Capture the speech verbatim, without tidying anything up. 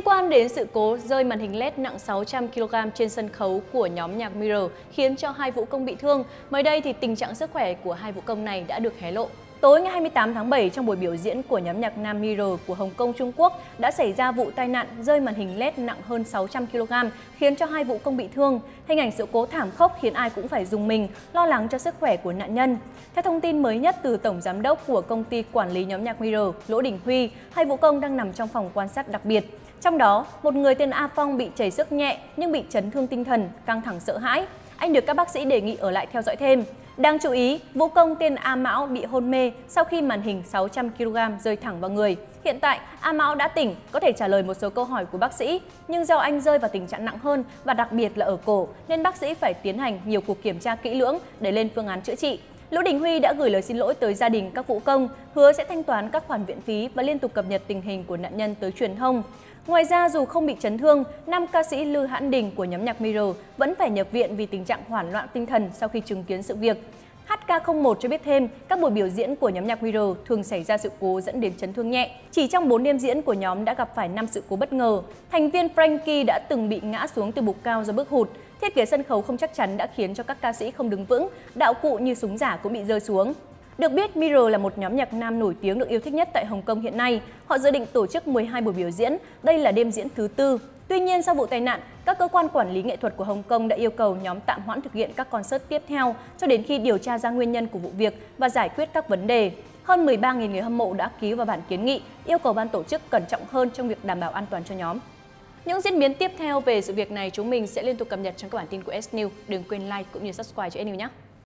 quan đến sự cố rơi màn hình led nặng sáu trăm ki lô gam trên sân khấu của nhóm nhạc Mirror khiến cho hai vũ công bị thương, mới đây thì tình trạng sức khỏe của hai vũ công này đã được hé lộ. Tối ngày hai mươi tám tháng bảy, trong buổi biểu diễn của nhóm nhạc nam Mirror của Hồng Kông, Trung Quốc đã xảy ra vụ tai nạn rơi màn hình led nặng hơn sáu trăm ki lô gam khiến cho hai vũ công bị thương. Hình ảnh sự cố thảm khốc khiến ai cũng phải rùng mình, lo lắng cho sức khỏe của nạn nhân. Theo thông tin mới nhất từ Tổng Giám đốc của công ty quản lý nhóm nhạc Mirror, Lỗ Đình Huy, hai vũ công đang nằm trong phòng quan sát đặc biệt. Trong đó, một người tên A Phong bị chảy xước nhẹ nhưng bị chấn thương tinh thần, căng thẳng sợ hãi. Anh được các bác sĩ đề nghị ở lại theo dõi thêm. Đáng chú ý, vũ công tên A Mão bị hôn mê sau khi màn hình sáu trăm ki lô gam rơi thẳng vào người. Hiện tại, A Mão đã tỉnh, có thể trả lời một số câu hỏi của bác sĩ, nhưng do anh rơi vào tình trạng nặng hơn và đặc biệt là ở cổ, nên bác sĩ phải tiến hành nhiều cuộc kiểm tra kỹ lưỡng để lên phương án chữa trị. Lỗ Đình Huy đã gửi lời xin lỗi tới gia đình các vũ công, hứa sẽ thanh toán các khoản viện phí và liên tục cập nhật tình hình của nạn nhân tới truyền thông. Ngoài ra, dù không bị chấn thương, nam ca sĩ Lư Hãn Đình của nhóm nhạc Mirror vẫn phải nhập viện vì tình trạng hoảng loạn tinh thần sau khi chứng kiến sự việc. H K không một cho biết thêm, các buổi biểu diễn của nhóm nhạc Mirror thường xảy ra sự cố dẫn đến chấn thương nhẹ. Chỉ trong bốn đêm diễn của nhóm đã gặp phải năm sự cố bất ngờ. Thành viên Frankie đã từng bị ngã xuống từ bục cao do bước hụt. Thiết kế sân khấu không chắc chắn đã khiến cho các ca sĩ không đứng vững, đạo cụ như súng giả cũng bị rơi xuống. Được biết, Mirror là một nhóm nhạc nam nổi tiếng được yêu thích nhất tại Hồng Kông hiện nay. Họ dự định tổ chức mười hai buổi biểu diễn, đây là đêm diễn thứ tư. Tuy nhiên, sau vụ tai nạn, các cơ quan quản lý nghệ thuật của Hồng Kông đã yêu cầu nhóm tạm hoãn thực hiện các concert tiếp theo cho đến khi điều tra ra nguyên nhân của vụ việc và giải quyết các vấn đề. Hơn mười ba nghìn người hâm mộ đã ký vào bản kiến nghị, yêu cầu ban tổ chức cẩn trọng hơn trong việc đảm bảo an toàn cho nhóm. Những diễn biến tiếp theo về sự việc này chúng mình sẽ liên tục cập nhật trong các bản tin của S News. Đừng quên like cũng như subscribe cho S News nhé!